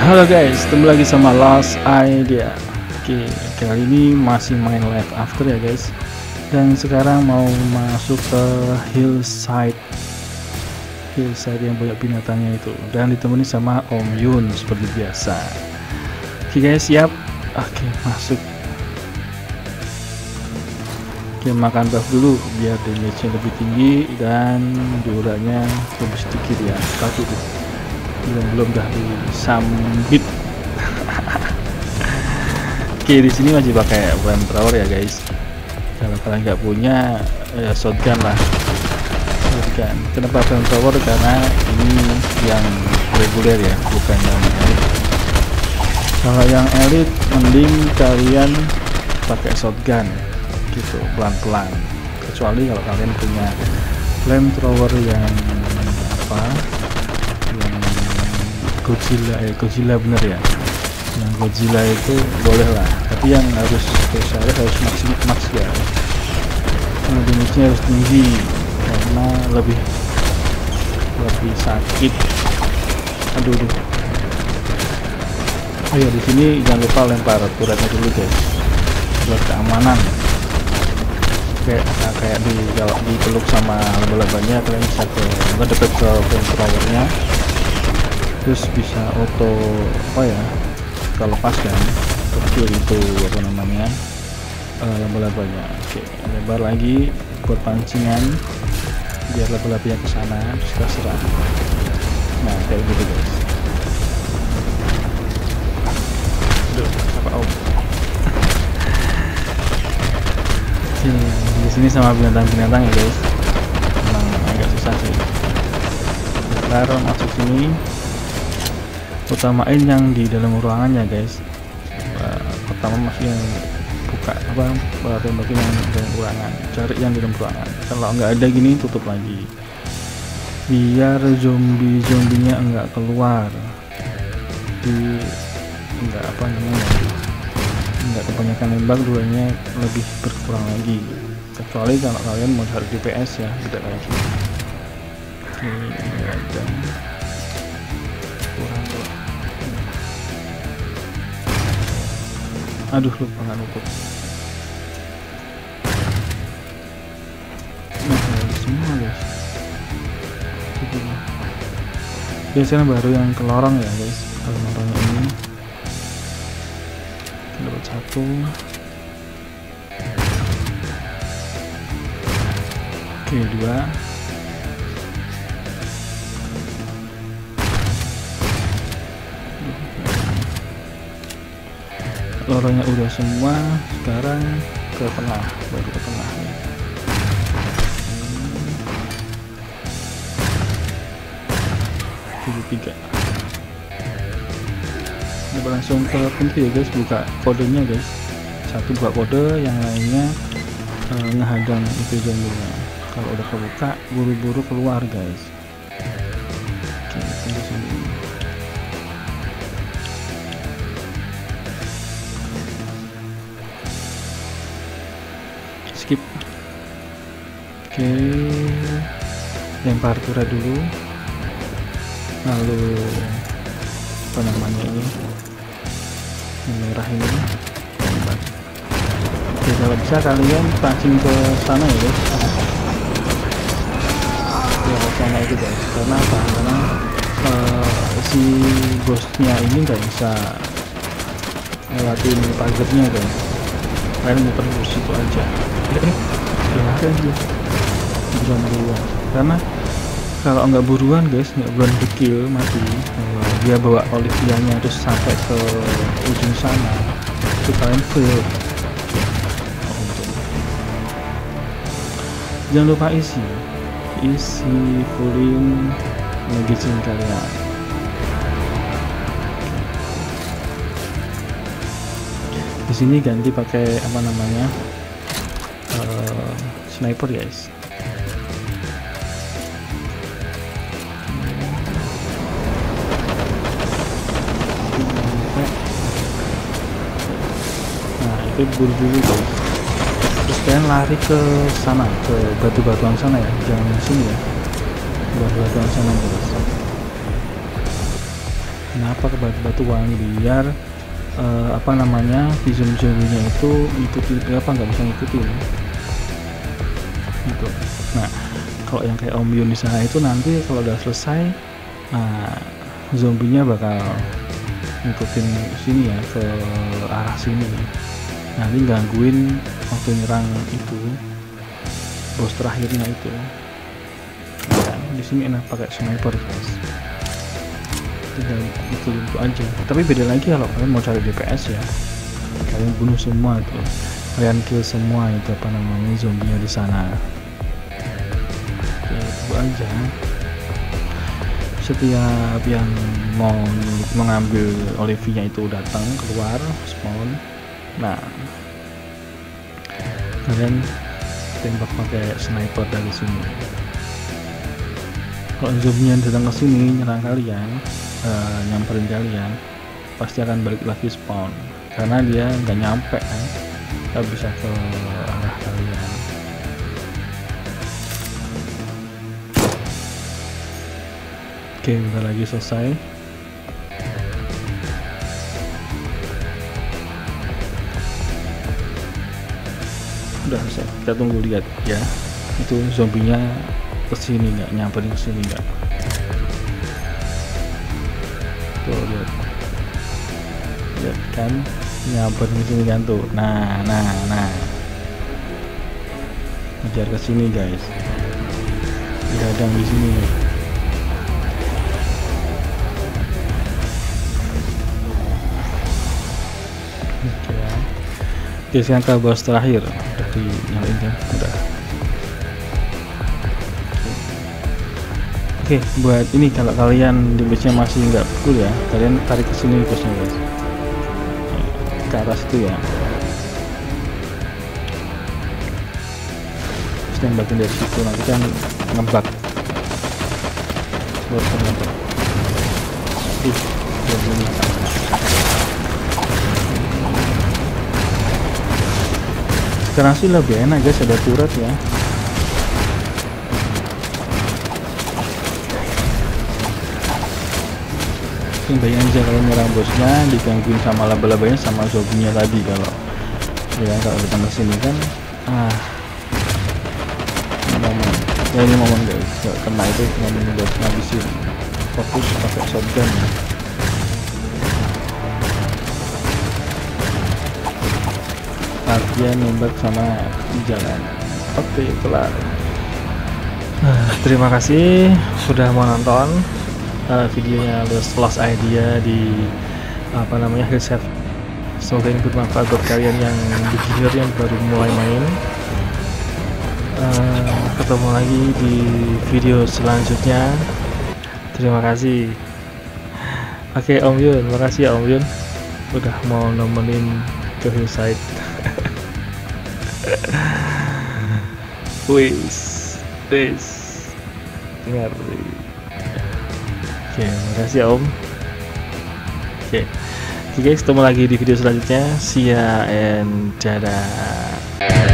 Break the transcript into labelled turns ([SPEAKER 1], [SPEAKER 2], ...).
[SPEAKER 1] Halo guys, ketemu lagi sama Lost Idea. Oke, kali ini masih main Live After ya guys. Dan sekarang mau masuk ke hillside yang banyak binatangnya itu. Dan ditemani sama Om Yun seperti biasa. Oke guys, siap? Oke, masuk. Oke, makan buff dulu biar damage-nya lebih tinggi dan duranya lebih sedikit ya. Satu tuh. Belum dah disambit. Oke, di sini masih pakai flamethrower ya guys. Kalau kalian nggak punya ya shotgun lah. Shotgun. Kenapa flamethrower? Karena ini yang reguler ya, bukan yang elite. Kalau yang elite mending kalian pakai shotgun gitu, pelan-pelan. Kecuali kalau kalian punya flamethrower yang apa? Godzilla bener ya, yang Godzilla itu boleh lah, tapi yang harus max ya, damage-nya harus tinggi karena lebih sakit. Aduh. Oh ya, di sini jangan lupa lempar turretnya dulu guys buat keamanan. Kayak kalau dipeluk sama laba-labanya kalian bisa deket ke flamethrower-nya, terus bisa auto kalau pas kan kecil itu apa namanya laba-labanya. Oke, lebar lagi buat pancingan biar laba-labanya ke sana terus kita serang. Nah kayak gitu guys. Aduh, apa om. Oke, di sini sama binatang-binatang ya guys, memang agak susah sih. Bentar masuk sini, utamain yang di dalam ruangannya guys. Pertama masih yang buka tembakin yang di dalam ruangan, cari yang di dalam ruangan. Kalau nggak ada gini tutup lagi biar zombinya enggak keluar, enggak kebanyakan nembak, duranya lebih berkurang lagi. Kecuali kalau kalian mau cari DPS ya, tidak kayak gini. Oke, ada kurang. Aduh, lupa nggak nutup. Nah, semua guys. Biasanya baru yang ke lorong ya guys. Kalau lorongnya ini dapat satu. Oke, dua. Lorongnya udah semua, sekarang ke tengah, baru ke tengah nih. Tiga. Coba langsung ke pintu ya guys, buka kodenya guys. Satu buka kode, yang lainnya ngehadang itu zombinya. Kalau udah kebuka, buru-buru keluar guys. Oke, tunggu sini. Skip. Oke, lempar turret dulu, lalu apa namanya ini merah ini lempar. Oke, kalau bisa kalian pancing ke sana ya guys, ke sana itu guys. Karena apa? Karena si ghostnya ini nggak bisa lewatin pagernya guys, kalian muter di situ aja. Silahkan dia buruan, karena kalau nggak buruan guys, nggak buruan kill mati. Dia bawa Olivia-nya terus sampai ke ujung sana, itu kalian fail. Jangan lupa isi fullin magazine kalian. Di sini ganti pakai apa namanya sniper guys. Nah itu buru dulu guys, terus kalian lari ke sana, ke batu-batuan sana ya, jangan sini ya, batu-batuan sana guys. kenapa ke batu-batuan, biar apa namanya, di zombie-nya itu ngikutin apa, nggak bisa ngikutin gitu. Nah kalau yang kayak Om Yun di sana itu nanti kalau udah selesai, nah zombinya bakal ngikutin sini ya, ke arah sini, nanti gangguin waktu nyerang itu bos terakhirnya itu. Nah, di sini enak pakai sniper guys, tinggal itu aja. Tapi beda lagi kalau kalian mau cari DPS ya, kalian bunuh semua tuh, kalian kill semua itu apa namanya zombinya di sana. Ya itu aja. Setiap yang mau mengambil Olivia itu datang keluar spawn, nah kalian tembak pakai sniper dari sini. Kalau zombie yang datang ke sini nyerang kalian, nyamperin kalian, pasti akan balik lagi spawn karena dia nggak nyampe kan, nggak bisa ke arah kalian. Oke, udah lagi selesai. Udah selesai, kita tunggu lihat ya, itu zombinya kesini nggak, nyamperin kesini nggak. Tuh lihat kan, nyamperin kesini kan tuh. Nah ngejar kesini guys, gadang di sini. Oke, sekarang ke bos terakhir. Udah dinyalain kan? Udah. Oke, buat ini kalau kalian damage-nya masih nggak full ya, kalian tarik ke sini bosnya guys, ke arah situ ya. Terus tembakin dari situ, nanti kan ngebak. Baru ngebak. Sekarang sih lebih enak guys, ada turret ya. Bayangin aja kalau nyerang bosnya digangguin sama laba-labanya sama zombinya tadi. Kalau ya kalau datang ke sini kan momen ya, ini momen guys, gak kena itu momen buat ngabisin, fokus pakai shotgun ya. Latihan nembak sama jalan. Oke, kelar. Terima kasih sudah mau nonton videonya Lost Idea di apa namanya, Hillside. Semoga ini bermanfaat buat kalian yang beginner yang baru mulai main. Ketemu lagi di video selanjutnya. Terima kasih. Oke, Om Yun, makasih ya Om Yun udah mau nemenin ke Hillside. Wis ngeri. Oke, makasih ya Om. Oke guys, ketemu lagi di video selanjutnya. See ya and dadah.